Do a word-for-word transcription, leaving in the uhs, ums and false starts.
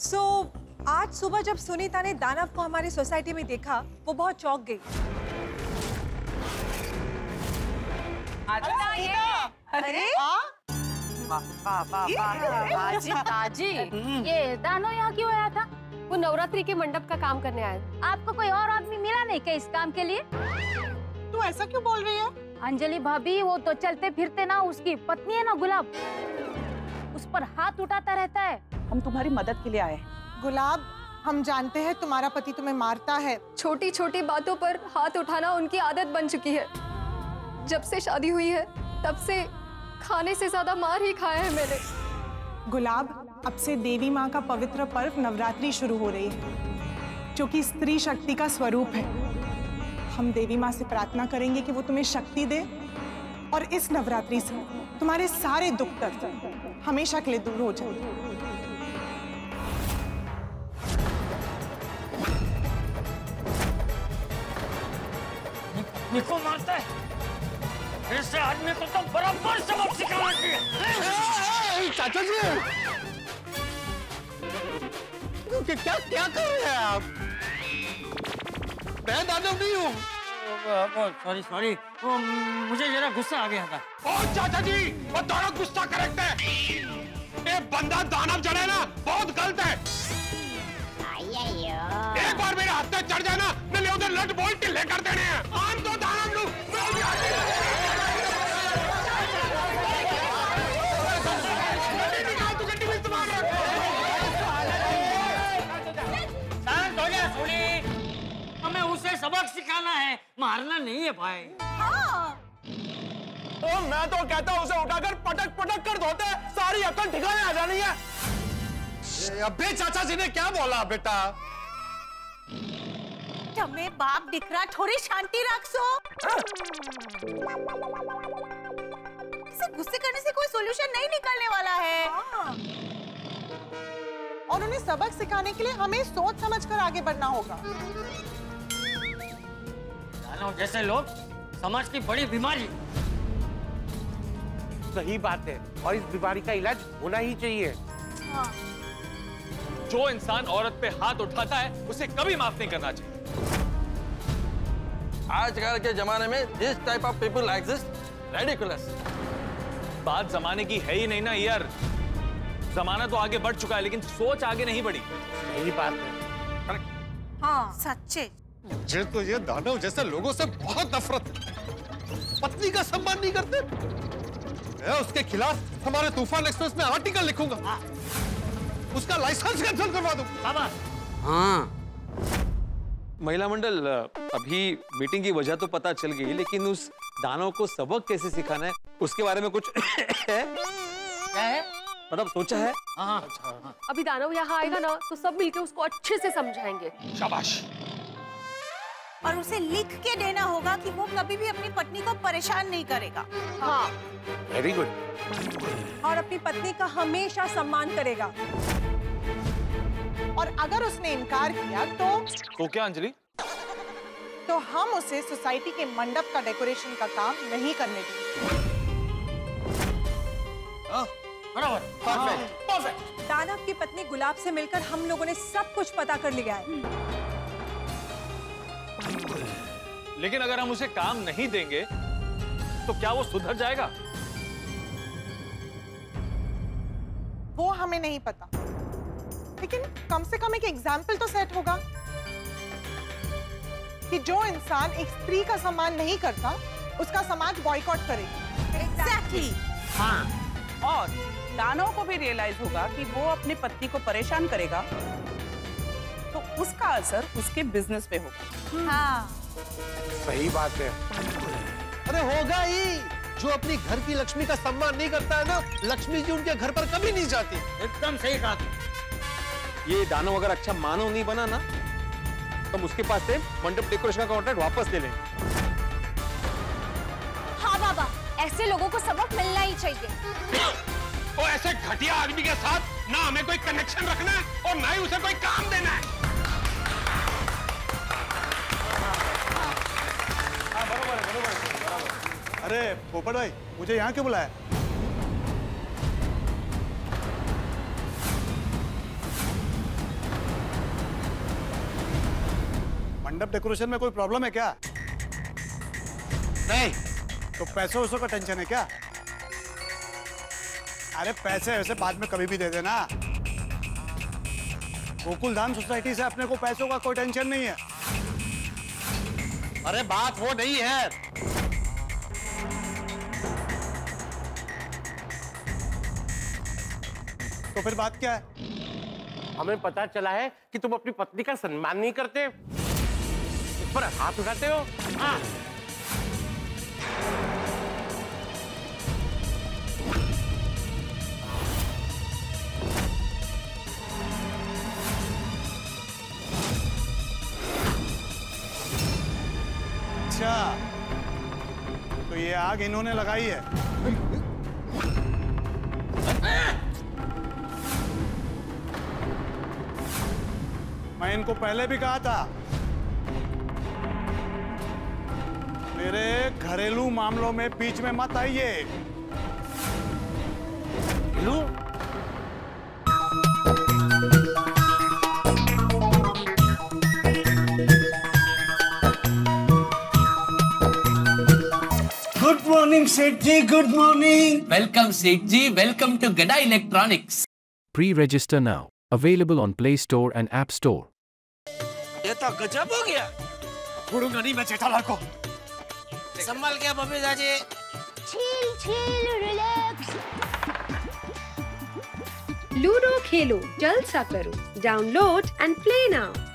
सो so, आज सुबह जब सुनीता ने दानव को हमारी सोसाइटी में देखा, वो बहुत चौंक गई। अरे ताजी ताजी, ये दानव यहाँ क्यों आया था? वो नवरात्रि के मंडप का काम करने आया था। आपको कोई और आदमी मिला नहीं क्या इस काम के लिए? तू ऐसा क्यों बोल रही है? अंजलि भाभी, वो तो चलते फिरते ना उसकी पत्नी है ना गुलाब, उस पर हाथ उठाता रहता है। हम तुम्हारी मदद के लिए आए हैं। गुलाब, हम जानते हैं तुम्हारा पति तुम्हें मारता है। छोटी छोटी बातों पर हाथ उठाना उनकी आदत बन चुकी है। जब से शादी हुई है तब से खाने से ज्यादा मार ही खाया है मैंने। गुलाब, अब से देवी माँ का पवित्र पर्व नवरात्रि शुरू हो रही है, जो कि स्त्री शक्ति का स्वरूप है। हम देवी माँ से प्रार्थना करेंगे कि वो तुम्हें शक्ति दे और इस नवरात्रि से तुम्हारे सारे दुख दर्द हमेशा के लिए दूर हो जाए। निको मारता है, ऐसे आदमी को तो बराबर सबक सिखाना चाहिए। चाचा जी, क्या क्या कर रहे हैं आप? मैं दानव नहीं हूँ। सॉरी सॉरी, वो मुझे जरा गुस्सा आ गया था। ओ चाचा जी, वो दोनों गुस्सा करेक्ट है। ये बंदा दानव जड़े ना बहुत गलत है। एक बार मेरे हाथ में चढ़ जाए ना, मैं उधर लट बोल टिल्ले कर देने हैं। आम तो दानव लू। हमें उसे सबक सिखाना है, मारना नहीं है भाई। हाँ। तो मैं तो कहता हूँ उसे उठाकर पटक पटक कर धोते, सारी अकल ठिकाने आ जानी है। अबे चाचा जी ने क्या बोला बेटा? तुम्हें बाप दिख रहा, थोड़ी शांति रखो। इसे गुस्से करने से कोई सॉल्यूशन नहीं निकलने वाला है। और उन्हें सबक सिखाने के लिए हमें सोच समझकर आगे बढ़ना होगा। दानव जैसे लोग समाज की बड़ी बीमारी। सही बात है, और इस बीमारी का इलाज होना ही चाहिए। हाँ। जो इंसान औरत पे हाथ उठाता है उसे कभी माफ नहीं करना चाहिए। आजकल के जमाने में this type of people exist ridiculous. बात जमाने की है ही नहीं ना यार। जमाना तो आगे बढ़ चुका है लेकिन सोच आगे नहीं बढ़ी। सही बात है। हाँ सच्चे। मुझे तो ये दानव जैसे लोगों से बहुत नफरत है। पत्नी का सम्मान नहीं करते। मैं उसके खिलाफ हमारे तूफान एक्सप्रेस में आर्टिकल लिखूंगा। उसका लाइसेंस कैंसिल करवा दूंगा। हाँ। महिला मंडल, अभी मीटिंग की वजह तो पता चल गई, लेकिन उस दानव को सबक कैसे सिखाना है उसके बारे में कुछ है? क्या है? मतलब सोचा है? हाँ। अभी दानव यहाँ आएगा ना तो सब मिलके उसको अच्छे से समझाएंगे। शाबाश। और उसे लिख के देना होगा कि वो कभी भी अपनी पत्नी को परेशान नहीं करेगा। हाँ। Very good. और अपनी पत्नी का हमेशा सम्मान करेगा। और अगर उसने इनकार किया तो तो क्या अंजलि? तो हम उसे सोसाइटी के मंडप का डेकोरेशन का काम नहीं करने देंगे। बराबर। Perfect, perfect. दानव की पत्नी गुलाब से मिलकर हम लोगों ने सब कुछ पता कर लिया है। लेकिन अगर हम उसे काम नहीं देंगे तो क्या वो सुधर जाएगा? वो हमें नहीं पता, लेकिन कम से कम एक एग्जाम्पल तो सेट होगा कि जो इंसान एक स्त्री का सम्मान नहीं करता उसका समाज बॉयकॉट करेगा। एग्जैक्टली। हाँ। और दानव को भी रियलाइज होगा कि वो अपनी पत्नी को परेशान करेगा तो उसका असर उसके बिजनेस पे होगा। हाँ। सही बात है। अरे होगा ही। जो अपनी घर की लक्ष्मी का सम्मान नहीं करता है ना, लक्ष्मी जी उनके घर पर कभी नहीं जाती। एकदम सही कहा। ये दानव अगर अच्छा मानव नहीं बना ना तो हम उसके पास से मंडप डेकोरेशन का कॉन्ट्रैक्ट वापस ले लेंगे। हाँ बाबा, ऐसे लोगों को सबक मिलना ही चाहिए। और ऐसे घटिया आदमी के साथ ना हमें कोई कनेक्शन रखना है और ना ही उसे कोई काम देना है। हाँ, बरोबर है, बरोबर है। अरे पोपट भाई, मुझे यहाँ क्यों बुलाया? मंडप डेकोरेशन में कोई प्रॉब्लम है क्या? नहीं। तो पैसों वैसों का टेंशन है क्या? अरे पैसे वैसे बाद में कभी भी दे देना। गोकुल धाम सोसाइटी से अपने को पैसों का कोई टेंशन नहीं है। अरे बात वो नहीं है। तो फिर बात क्या है? हमें पता चला है कि तुम अपनी पत्नी का सम्मान नहीं करते, उस पर हाथ उठाते हो। हाँ। अच्छा, तो ये आग इन्होंने लगाई है। मैं इनको पहले भी कहा था, मेरे घरेलू मामलों में बीच में मत आइए। लू? Good morning, Seth ji. Good morning. Welcome, Seth ji. Welcome to Gada Electronics. Pre-register now. Available on Play Store and App Store. ये तो गजब हो गया। छोड़ूंगा नहीं मैं जेठालाल को। संभल के बबी दादी। Chill, chill, relax. लूडो खेलो, जलसा करो, डाउनलोड एंड प्ले नाउ।